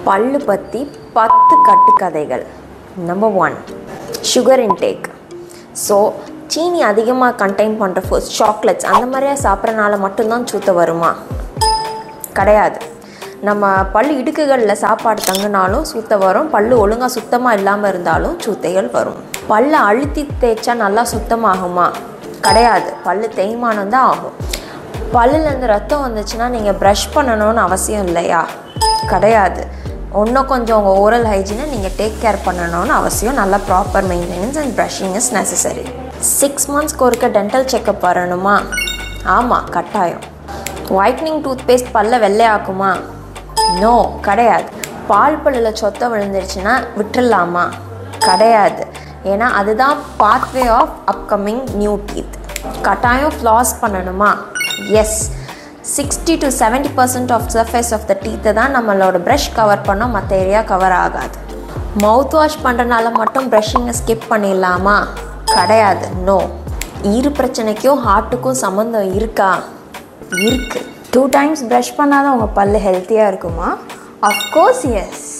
பல்லு பற்றி 10 கட்டுக்கதைகள். Number 1, sugar intake. ஸோ சீனி அதிகமாக கண்டெயின் பண்ணுற ஃபுட்ஸ், சாக்லேட்ஸ் அந்த மாதிரியா சாப்பிட்றனால மட்டும்தான் சூத்தை வருமா? கிடையாது. நம்ம பல்லு இடுக்குகளில் சாப்பாடு தங்கினாலும் சூத்தை வரும். பல்லு ஒழுங்காக சுத்தமாக இல்லாமல் இருந்தாலும் சூத்தைகள் வரும். பல்லை அழுத்தி தேய்ச்சா நல்லா சுத்தமாகுமா? கிடையாது. பல்லு தேய்மானம் தான் ஆகும். பல்லுலேருந்து ரத்தம் வந்துச்சுன்னா நீங்கள் ப்ரஷ் பண்ணணும்னு அவசியம் இல்லையா? கிடையாது. இன்னும் கொஞ்சம் உங்கள் ஓரல் ஹைஜீனை நீங்கள் டேக் கேர் பண்ணணும்னு அவசியம். நல்லா proper maintenance and brushing is necessary. 6 மந்த்ஸ்க்கு ஒருக்க டென்டல் செக்கப் வரணுமா? ஆமாம், கட்டாயம். ஒயிட்னிங் டூத் பேஸ்ட் பல்ல வெள்ளையாக்குமா? நோ, கிடையாது. பால் பல்லில் சொத்தை விழுந்துருச்சுன்னா விட்டுடலாமா? கிடையாது. ஏன்னா அதுதான் pathway of upcoming new teeth. கட்டாயம் ஃப்ளாஸ் பண்ணணுமா? Yes. 60 to 70% of surface of the டீத்தை தான் நம்மளோட ப்ரஷ் கவர் பண்ணோம், மற்ற ஏரியா கவர் ஆகாது. மவுத் வாஷ் பண்ணுறனால மட்டும் ப்ரஷிங்கை ஸ்கிப் பண்ணிடலாமா? கிடையாது. நோ. ஈறு பிரச்சனைக்கும் ஹார்ட்டுக்கும் சம்மந்தம் இருக்கா? இருக்குது. 2 times ப்ரஷ் பண்ணாதான் உங்கள் பல்லு ஹெல்த்தியாக இருக்குமா? Of course S.